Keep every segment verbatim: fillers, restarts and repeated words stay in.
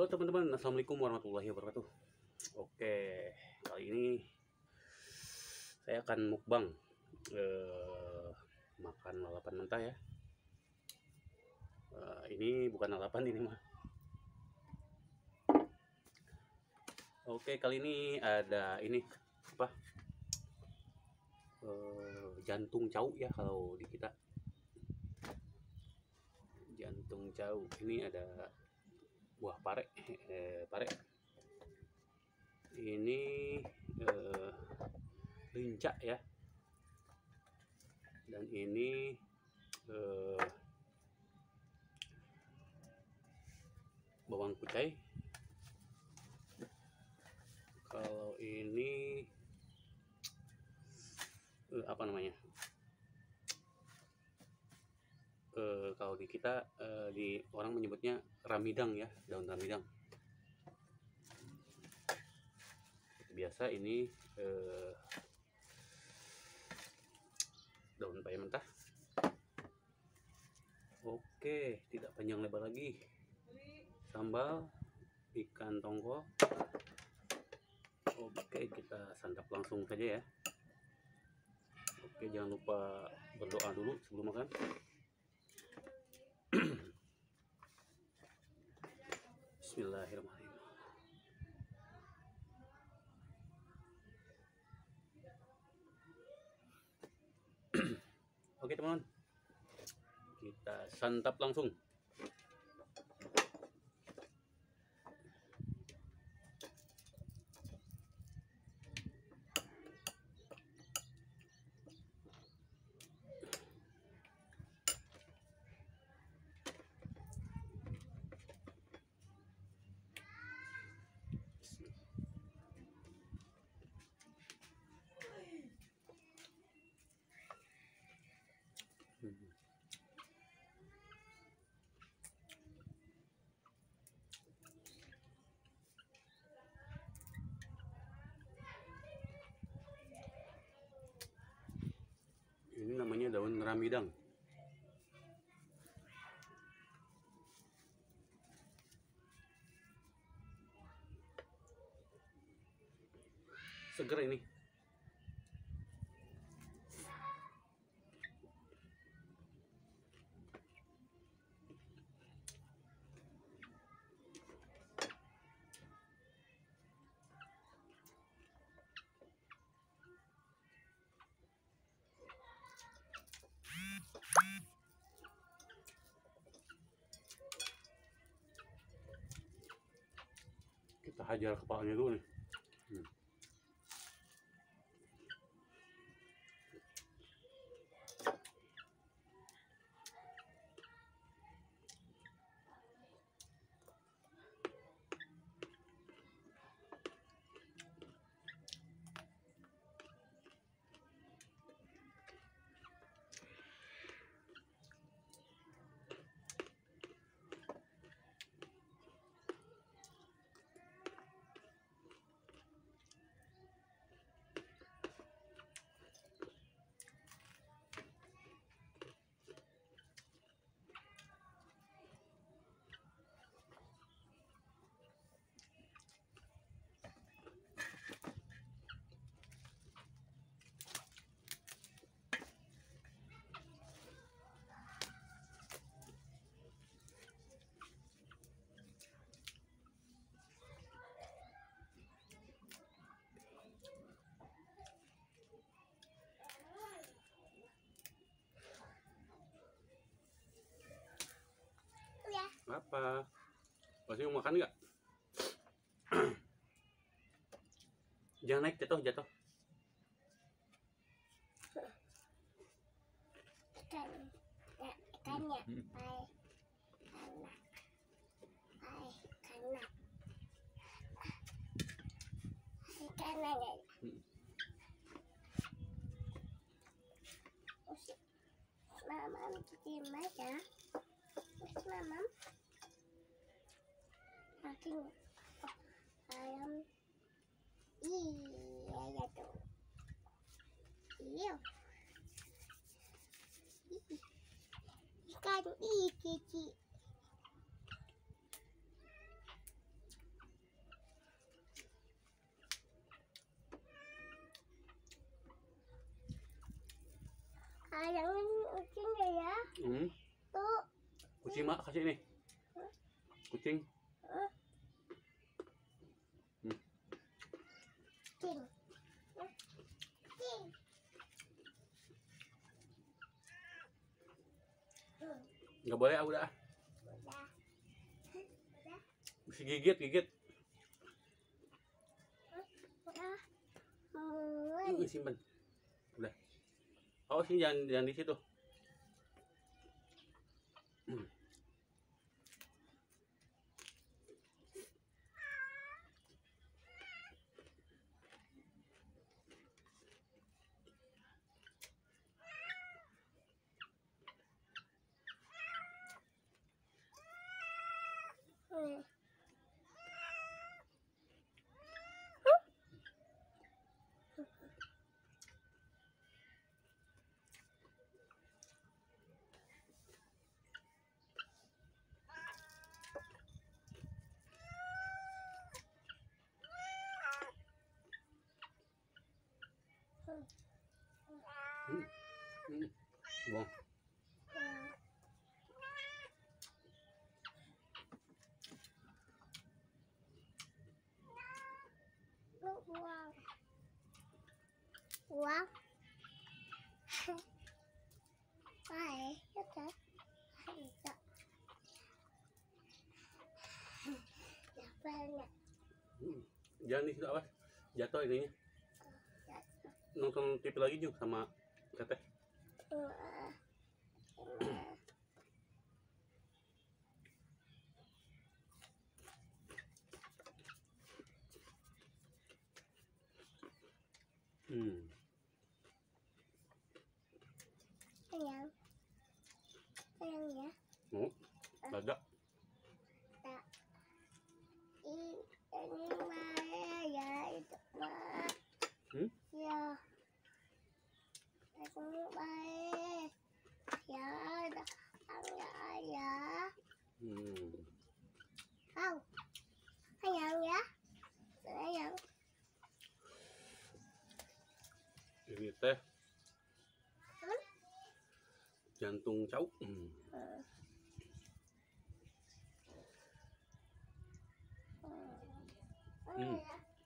Halo teman-teman, assalamualaikum warahmatullahi wabarakatuh. Oke, kali ini saya akan mukbang eh, makan lalapan mentah ya. Eh, ini bukan lalapan ini mah. Oke, kali ini ada ini apa? Eh, jantung cau ya kalau di kita. Jantung cau. Ini ada buah pare, eh, pare. Ini eh, lincah ya. Dan ini eh, bawang putih. Kalau ini eh, apa namanya? Eh, kalau di kita eh, di orang menyebutnya ramidang ya, daun ramidang. Biasa ini eh, daun paya mentah. Oke, tidak panjang lebar lagi. Sambal ikan tongkol. Oke, kita santap langsung saja ya. Oke, jangan lupa berdoa dulu sebelum makan. Bismillahirrahmanirrahim. Oke teman-teman, kita santap langsung. Ini namanya daun ramidang. Seger ini. Kita hajar kepalanya dulu nih. Hmm. Apa? Masih mau makan nggak? Jangan naik, jatuh, jatuh. Ikan, ya, ikannya, baik, kanak, baik, kanak, ikannya, usik, mamam diem aja, usik mamam, makin, oh, ayam, iya ya tuh, iya. Ikan ih cici. Ayangin kucingnya ya. Hmm. Tuh. Kucing mak kasih nih. Kucing. Uh. Hmm. Kucing. Kucing. Hmm. Nggak boleh ah udah. Udah. Udah. Mesti gigit gigit. Udah. Mau. Ini simpen. Udah. Oh sini jangan jangan di situ. Hmm. Hmm. Hmm. Hmm. Buang. Buang. Buang. Hai, oke. Hai, tak. Banyak. Hmm. Jangan di situ awas. Jatuh ininya. Nonton T V lagi juga sama teteh. Hmm. Sayang. Sayang ya. Oh, ada. Tak. Ini mah ya itu mah. Hmm? Ya. Aku baik. Ya, ada enggak ya. Hmm. Au. Sayang ya. Sayang. Ini teh Hmm? jantung cau. Hmm. Hmm.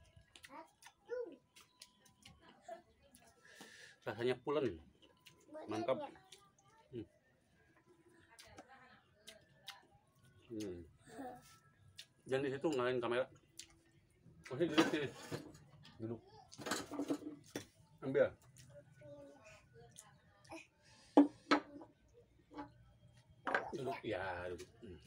Rasanya pulen. Mantap. Hmm. Hmm. Jangan di situ ngalahin kamera. Masih duduk sini. Duduk. Ambil. Duduk ya, duduk. Hmm.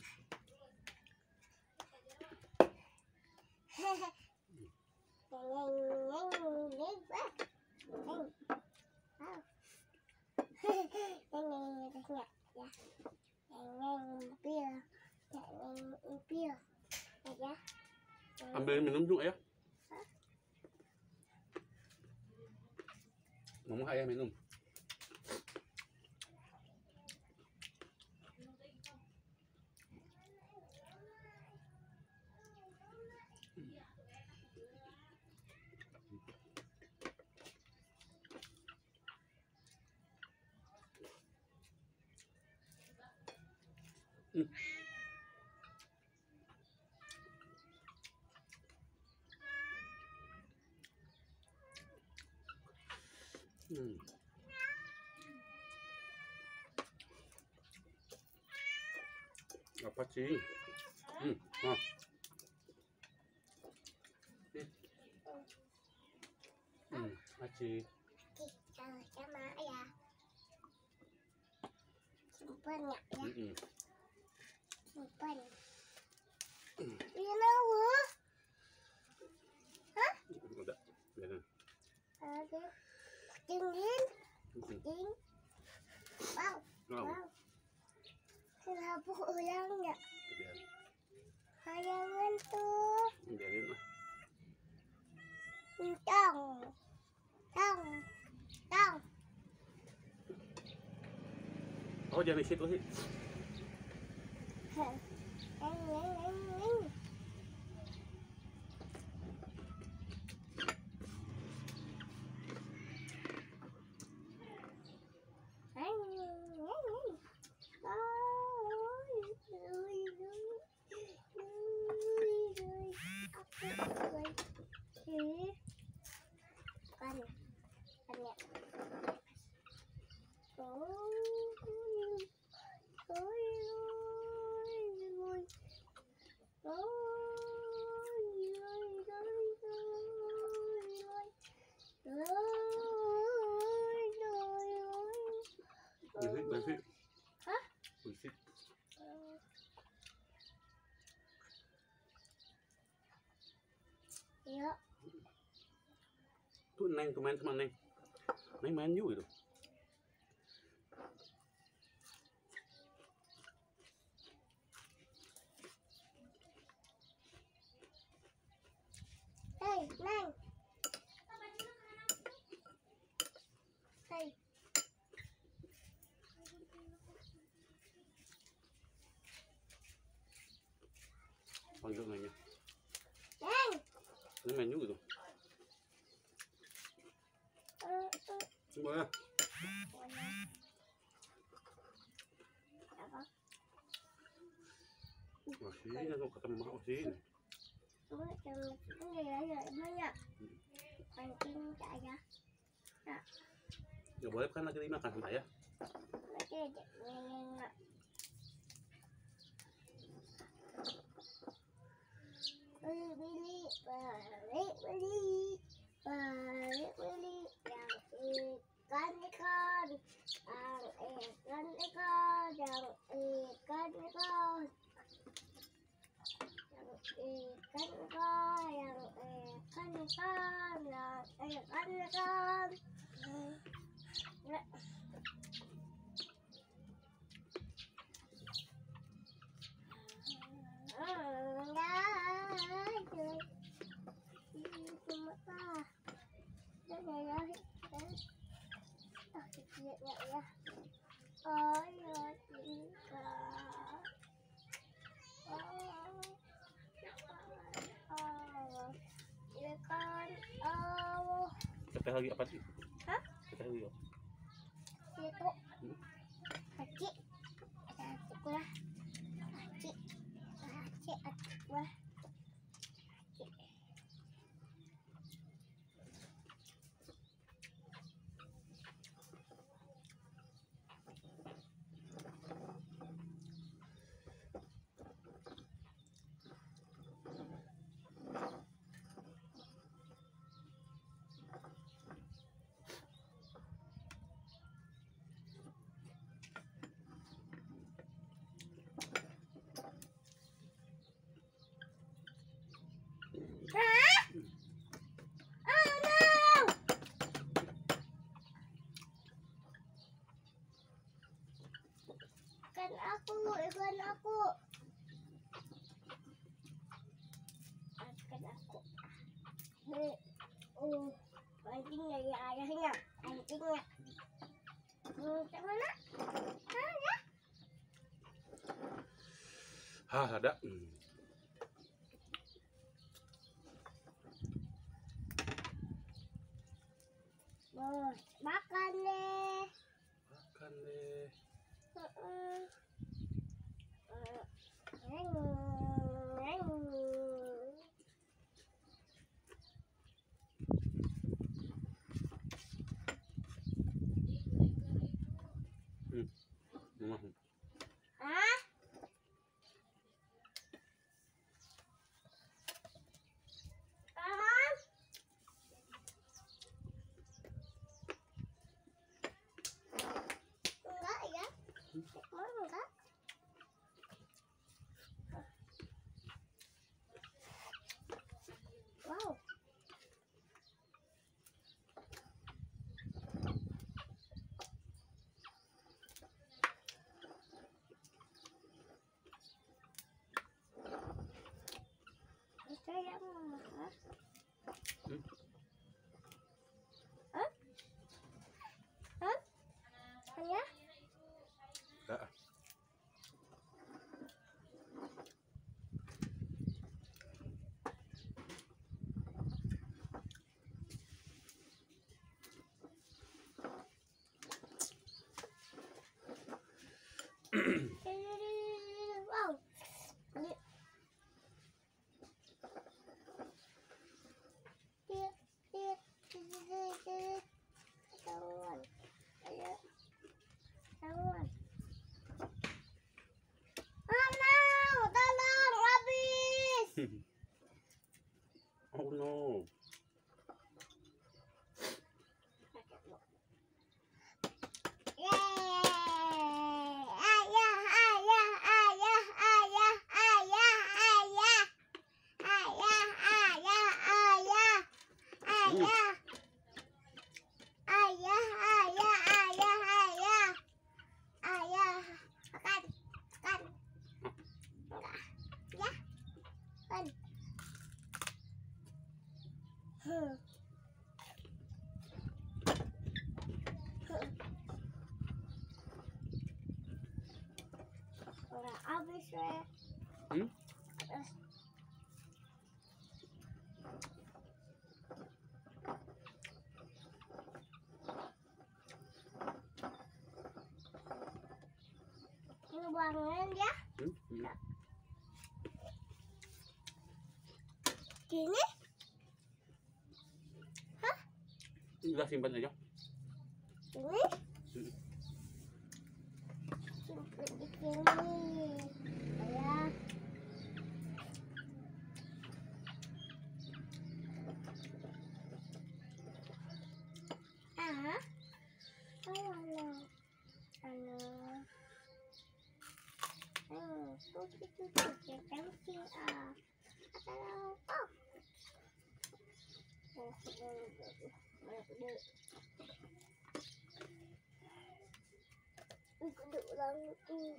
Ambil minum dulu ya. Mama ayah minum. Hmm. Hmm. Apa sih? Hmm. Ah. Hmm. Aci. Sama ya. Simpan ya. Hmm. Simpan. Ini nawa. Hah? Udah. Biarin. Ada. Dingin. Hmm. Ding. Wow. Wow. Wow. Kenapa ulangnya? Biarin. Hayangan tuh. Biarin lah. Tong. Tong. Tong. Oh jangan di situ sih. Neng, neng, neng, neng. Hah? Berisik, berisik. Hah? Berisik. Iya. Tuh Neng tuh main sama Neng. Neng main juga itu. Hei, Neng. Hei. Panggil Nengnya. Neng. Neng main juga tuh. Eh, eh. Coba ya. Apa? Masih aku ketemu sih. Ủa, trời, cái gì vậy vậy mới nhá. Còn kim chạy ra. Nggak boleh kan lagi dimakan sama saya. Nó kia chạy ngang ngang. Billy, Billy, Billy, Billy, Billy, Billy, yang ikan ikan, yang ikan ikan, yang ikan ikan. Ikan ikan, yang ikan ikan, yang ikan ikan. Cuma ah, đây này đây, à, nhẹ nhẹ nha. Ôi ơi, cả. Ikan, oh, Teteh lagi apa sih? hah? Teteh lagi apa? Itu, kaki, kaki gua, kaki, kaki, kaki gua. Hah? Oh no! Ikan aku, ikan aku. Ikan aku. Nih, oh, pancing dari ayahnya, pancingnya. Hmm, mana? Ada. Hah, ada. Hmm. Oh, makan deh. Makan deh. Uh-uh. Uh, neng, neng. Hmm. Mama. Hah? Hah? Enggak ya? Oh, enggak. Wow. Itu yang mana? Hmm. Hah? Hah? Hanya? Enggak. Wow. Ini. Tit, tit, tit, tit, tit. Tangan. Ayo. Tangan. Oh no, tolong habis. Oh no. Yeay. ayah, ayah, ayah, ayah, ayah, ayah, makan, makan, enggak, ya, makan. Hmm. Udah habis ya. Hmm? Bangun ya. Hmm? Hmm. Gini? Hah? Udah simpan aja. Ini? Hmm. Simpan di sini. Ayah. Ah. Halo. Halo. Hmm, tuh tuh tuh tuh camping ah. Halo. Oh. Oh, ikut ulang tuh.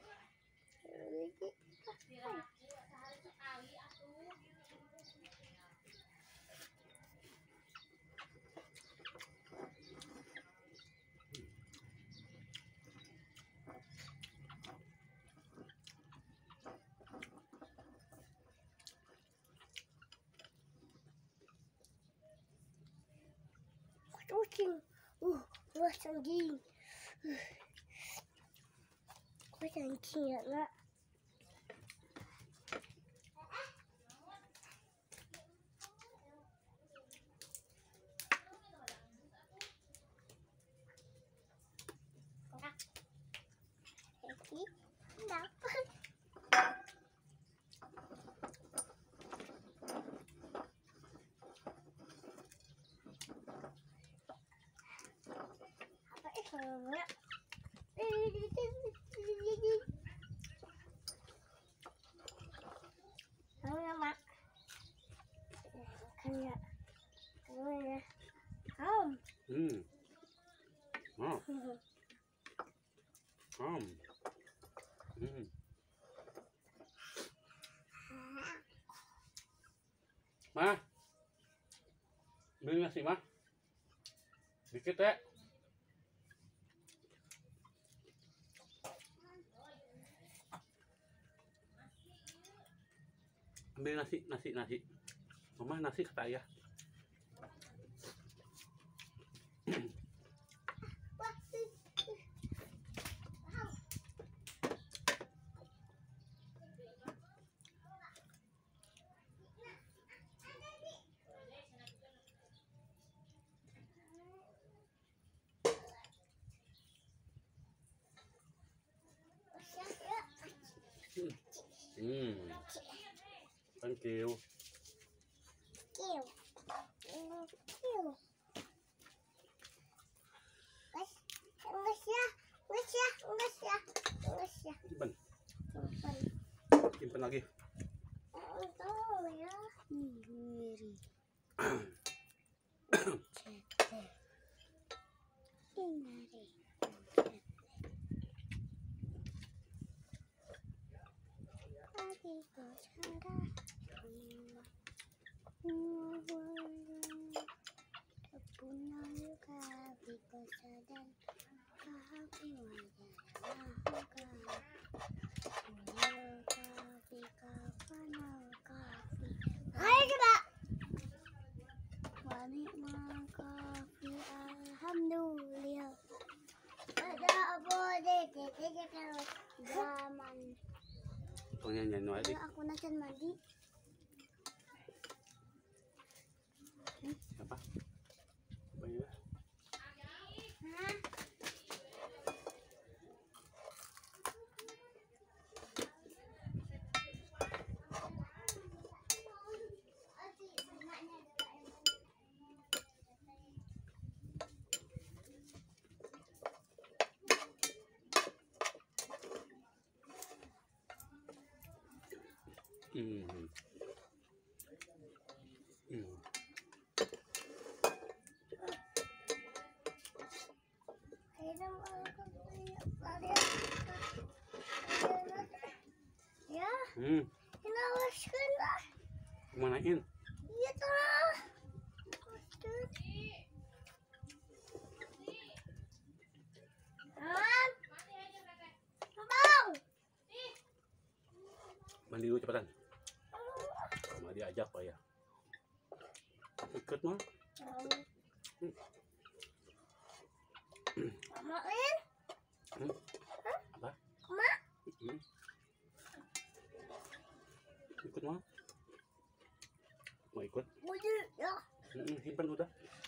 Kucing, uh, luas anjing, luas anjing ya nak. Lagi, dapat. Apa itu nak? Kamu mak, kamu kamu ya, kamu. Hmm. Oh. Hmm. Hmm. Ma, beli nasi mah, dikit ya. Ambil nasi, nasi, nasi. Mama nasi kata ayah. Hmm. Thank you. Kill. Kill. Guys, enggak ya, enggak ya, enggak ya, enggak ya. Simpan, Simpan. simpan lagi. Oh, tahu ya. Ini. Ini. Hai coba. Alhamdulillah. Ada boleh jadi kalau zaman. Pengen nyanyi aja. Aku nacan mandi. Apa? Apa ya? Hah? Hmm. Hmm, Kenawaskan lah. kemanain? Iya toh. Bang. Bang. Mandi dulu cepetan. Sama diajak pak ya. Ikut mah. Main. Hmm. Apa? Mak. Hmm. Ikut mah. Mau ikut? Udah ya. Hmm, simpan udah.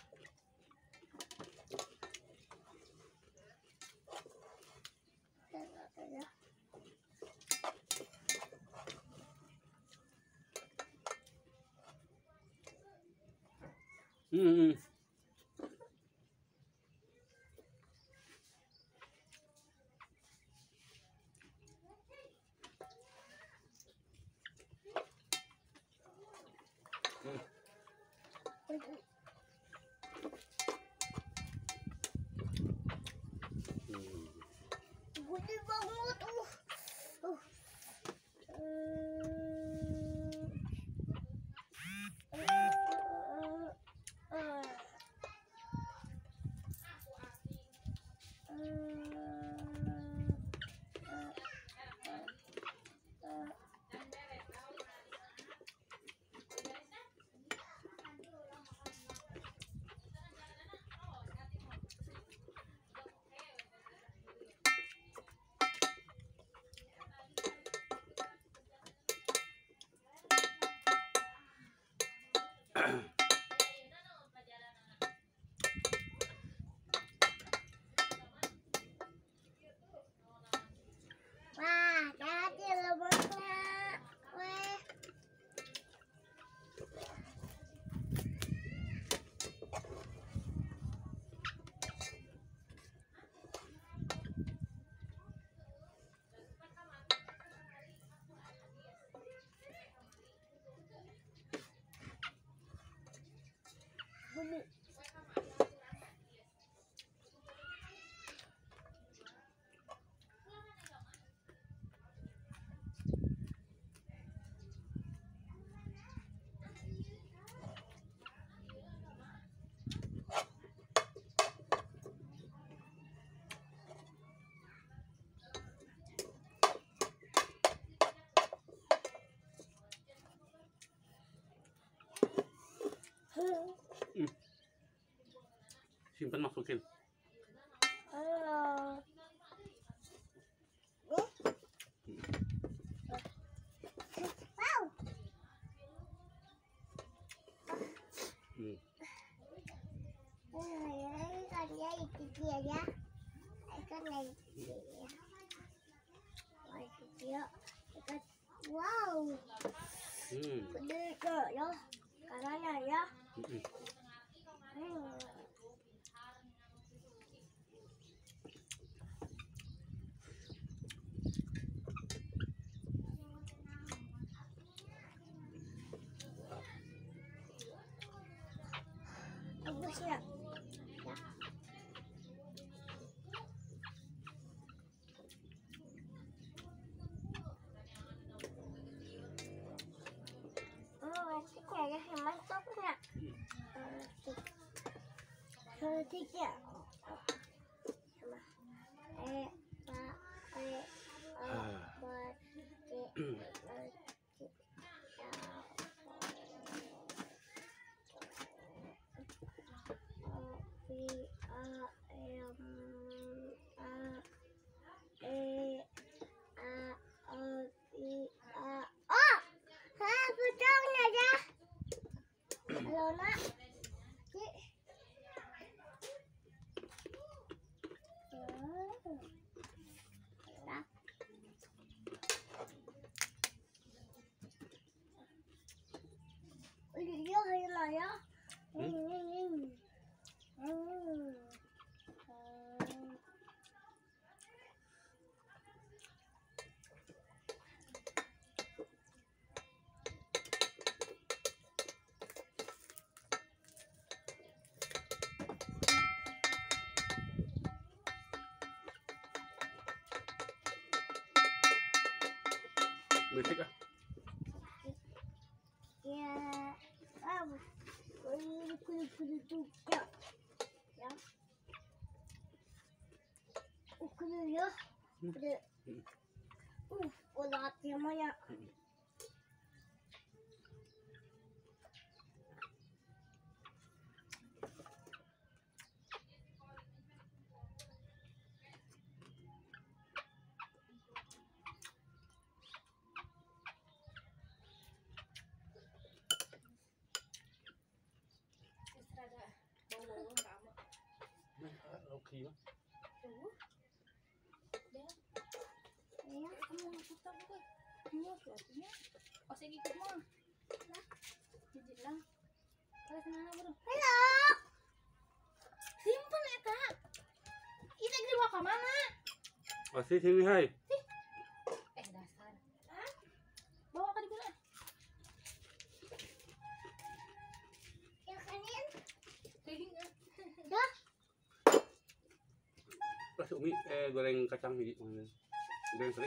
Hmm. Gede banget uh. Uh. Wah, hati lemotnya. Weh. Bumi. Hmm. Simpan masukin. Halo. Wow. Hmm. Ini kan dia itu dia ya. Ikan lagi dia. Lagi dia. Ikan. Wow. Hmm. Gede kok ya. Karena ya. Hmm. Hmm. Bagus ya. Ya. Oh, nasinya ya yang mantapnya. Nasi. Nasinya. Sama. Eh, pak, eh, oh, buat Iya, iya, ya. Hmm. Hmm. Berisik ah. Kudu juga. Ya. Oh, kudu ya. Kudu. Uh, udah temanya. Oke. Ya, kamu tetap bukan. Iya, suatunya. Oh, saya ikut mah. Jijik lah. Kalian kemana, bro? Halo. Simpen eta. Kita dibawa ke mana? Masih sini, hai. Eh, dasar. Hah? Bawa ke di mana? Ya, kanin. Kayaknya. Dah. Pas Umi eh goreng kacang hiji mana? Goreng teri.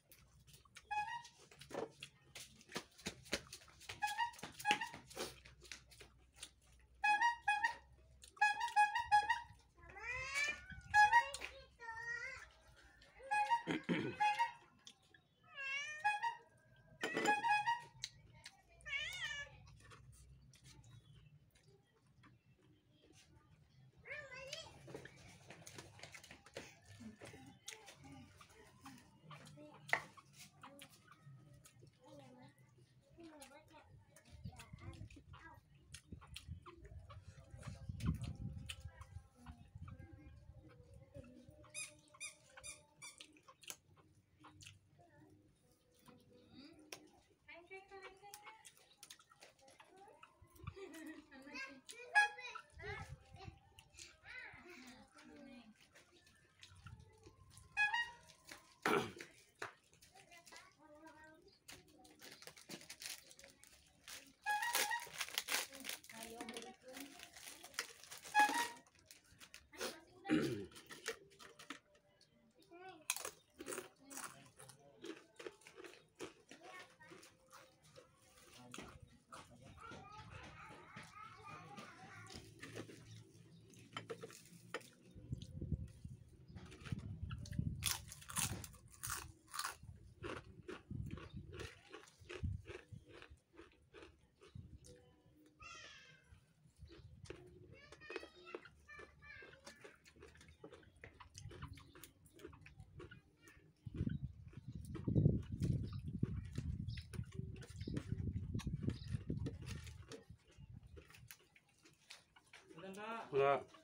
Enggak.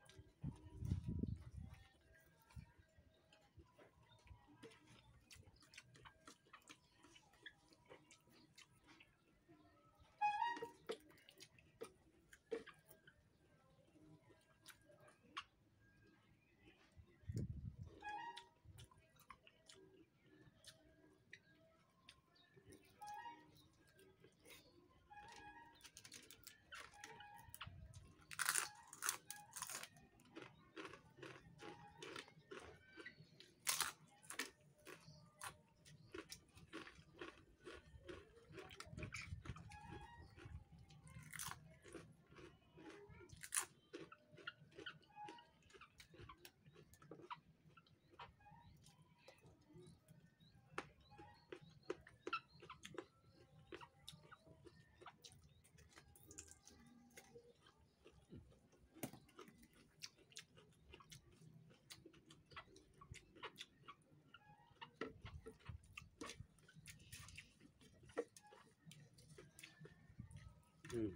Hmm.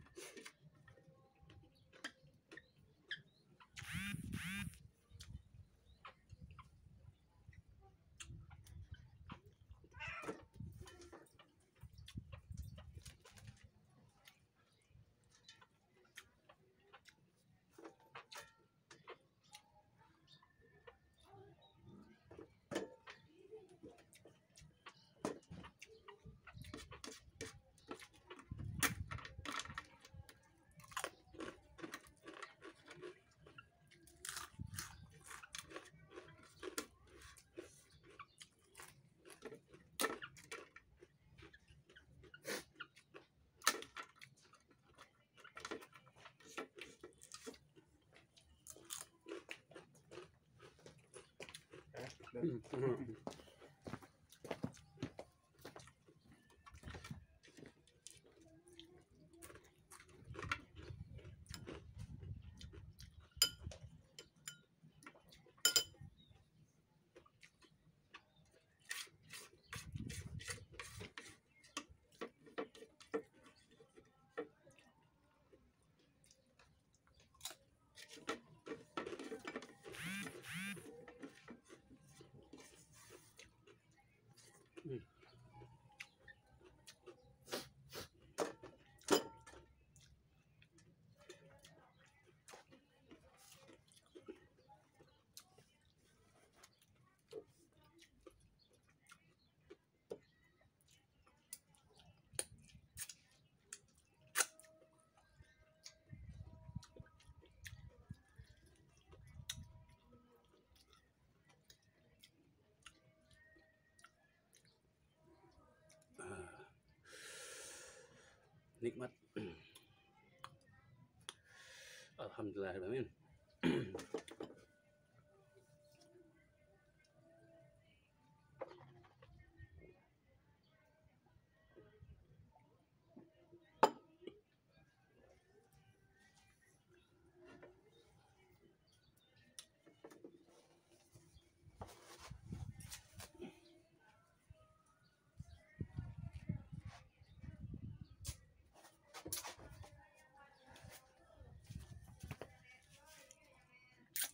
Nikmat. Alhamdulillah.